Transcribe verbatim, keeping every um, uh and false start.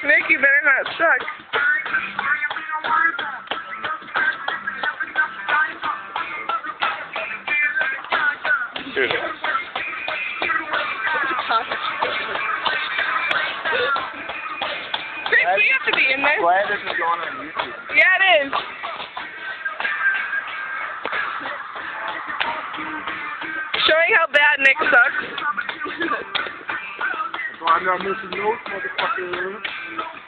Nick, you better not suck. Dude. Chris, we have to be in this. Glad this is going on YouTube. Yeah, it is. Showing how bad Nick sucks. I'm not missing notes, motherfucker.